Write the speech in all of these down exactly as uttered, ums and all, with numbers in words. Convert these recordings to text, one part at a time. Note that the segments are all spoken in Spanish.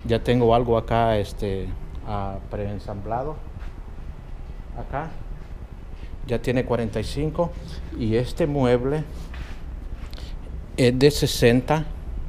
Ya tengo algo acá este uh, preensamblado acá. Ya tiene cuarenta y cinco y este mueble es de sesenta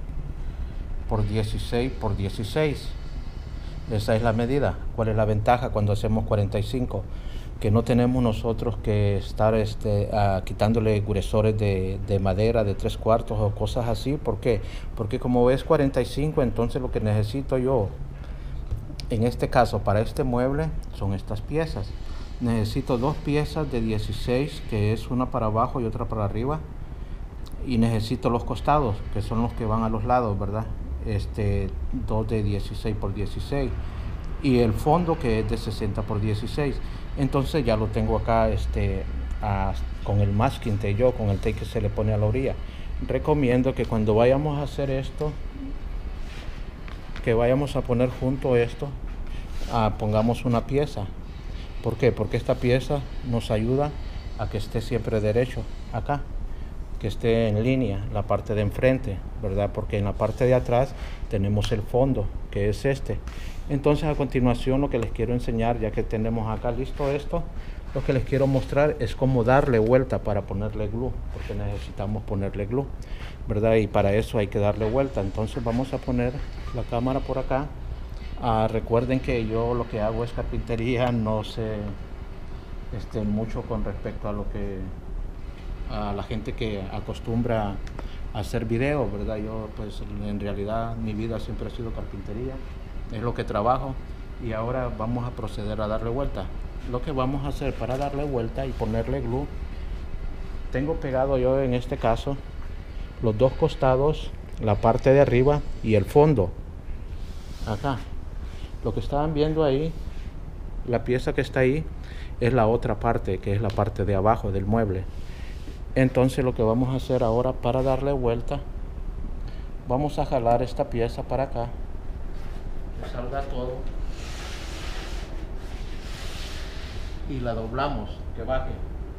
por dieciséis por dieciséis. Esa es la medida. ¿Cuál es la ventaja cuando hacemos cuarenta y cinco? Que no tenemos nosotros que estar este, uh, quitándole gruesores de, de madera de tres cuartos o cosas así. ¿Por qué? Porque como es cuarenta y cinco, entonces lo que necesito yo, en este caso para este mueble, son estas piezas. Necesito dos piezas de dieciséis, que es una para abajo y otra para arriba. Y necesito los costados, que son los que van a los lados, ¿verdad? Este, dos de dieciséis por dieciséis. Y el fondo, que es de sesenta por dieciséis. Entonces ya lo tengo acá este, a, con el masking tape, yo con el tape que se le pone a la orilla. Recomiendo que cuando vayamos a hacer esto, que vayamos a poner junto esto, uh, pongamos una pieza. ¿Por qué? Porque esta pieza nos ayuda a que esté siempre derecho acá, que esté en línea la parte de enfrente, ¿verdad? Porque en la parte de atrás tenemos el fondo, que es este. Entonces a continuación lo que les quiero enseñar, ya que tenemos acá listo esto, lo que les quiero mostrar es cómo darle vuelta para ponerle glue, porque necesitamos ponerle glue, ¿verdad? Y para eso hay que darle vuelta. Entonces vamos a poner la cámara por acá. Uh, recuerden que yo lo que hago es carpintería, no sé este, mucho con respecto a lo que a la gente que acostumbra a hacer videos, ¿verdad? Yo pues en realidad mi vida siempre ha sido carpintería, es lo que trabajo, y ahora vamos a proceder a darle vuelta. Lo que vamos a hacer para darle vuelta y ponerle glue, tengo pegado yo en este caso los dos costados, la parte de arriba y el fondo acá. Lo que estaban viendo ahí, la pieza que está ahí, es la otra parte, que es la parte de abajo del mueble. Entonces lo que vamos a hacer ahora para darle vuelta, vamos a jalar esta pieza para acá, que salga todo, y la doblamos, que baje.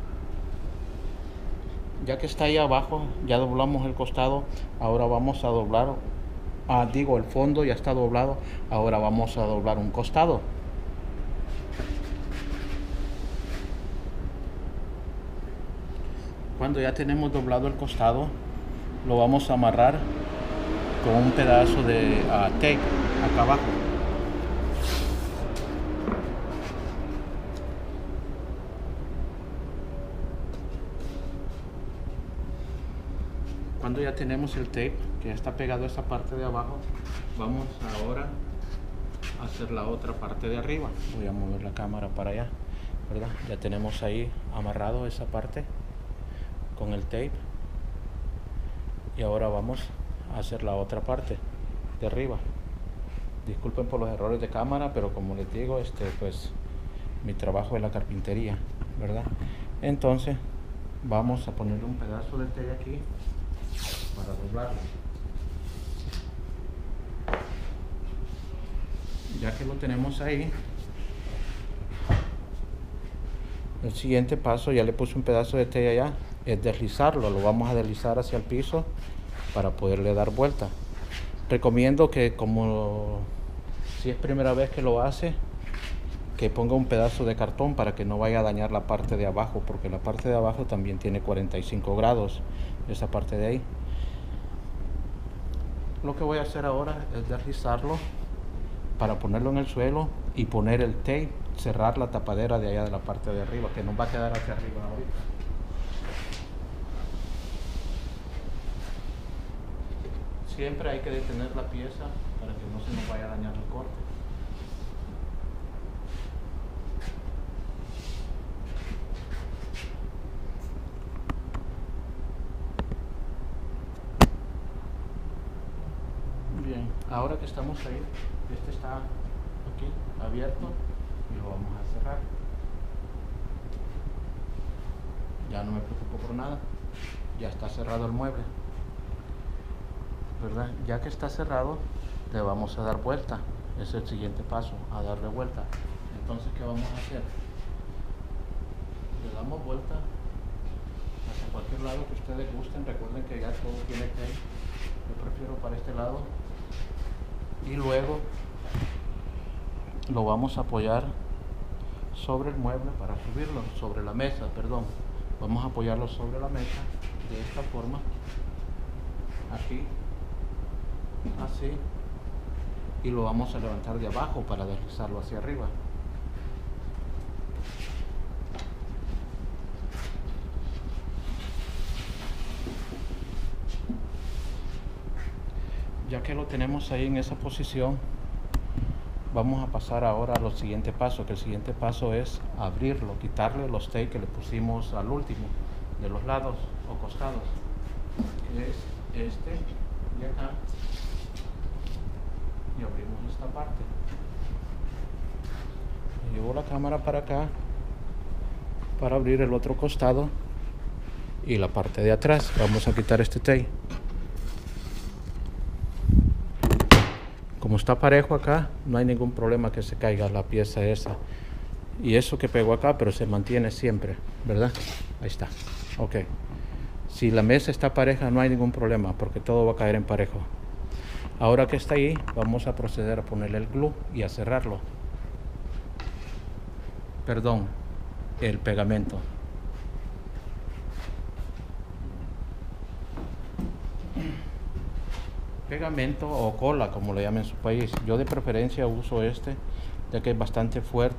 Ya que está ahí abajo, ya doblamos el costado, ahora vamos a doblar, ah, digo el fondo ya está doblado, ahora vamos a doblar un costado. Cuando ya tenemos doblado el costado, lo vamos a amarrar con un pedazo de uh, tape acá abajo. Cuando ya tenemos el tape que está pegado a esa parte de abajo, vamos ahora a hacer la otra parte de arriba. Voy a mover la cámara para allá, ¿verdad? Ya tenemos ahí amarrado esa parte con el tape, y ahora vamos a hacer la otra parte de arriba. Disculpen por los errores de cámara, pero como les digo, este pues mi trabajo es la carpintería, ¿verdad? Entonces vamos a ponerle un pedazo de tape aquí para doblarlo. Ya que lo tenemos ahí, el siguiente paso, ya le puse un pedazo de tape allá, es deslizarlo. Lo vamos a deslizar hacia el piso para poderle dar vuelta. Recomiendo que, como si es primera vez que lo hace, que ponga un pedazo de cartón para que no vaya a dañar la parte de abajo, porque la parte de abajo también tiene cuarenta y cinco grados, esa parte de ahí. Lo que voy a hacer ahora es deslizarlo para ponerlo en el suelo y poner el tape, cerrar la tapadera de allá de la parte de arriba, que nos va a quedar hacia arriba ahorita. Siempre hay que detener la pieza para que no se nos vaya a dañar el corte. Bien, ahora que estamos ahí, este está aquí abierto y lo vamos a cerrar. Ya no me preocupo por nada, ya está cerrado el mueble, ¿verdad? Ya que está cerrado, le vamos a dar vuelta. Es el siguiente paso, a darle vuelta. Entonces, ¿qué vamos a hacer? Le damos vuelta hacia cualquier lado que ustedes gusten. Recuerden que ya todo tiene que ir. Yo prefiero para este lado. Y luego lo vamos a apoyar sobre el mueble para subirlo, sobre la mesa, perdón. Vamos a apoyarlo sobre la mesa de esta forma, aquí, así, y lo vamos a levantar de abajo para deslizarlo hacia arriba. Ya que lo tenemos ahí en esa posición, vamos a pasar ahora a los siguientes pasos, que el siguiente paso es abrirlo, quitarle los tapes que le pusimos al último, de los lados o costados, que es este y acá, y abrimos esta parte. Llevo la cámara para acá para abrir el otro costado y la parte de atrás. Vamos a quitar este tape. Como está parejo acá, no hay ningún problema que se caiga la pieza esa. Y eso que pegó acá, pero se mantiene siempre, ¿verdad? Ahí está. Ok. Si la mesa está pareja, no hay ningún problema, porque todo va a caer en parejo. Ahora que está ahí, vamos a proceder a ponerle el glue y a cerrarlo. Perdón, el pegamento. Pegamento o cola, como le llaman en su país. Yo de preferencia uso este, ya que es bastante fuerte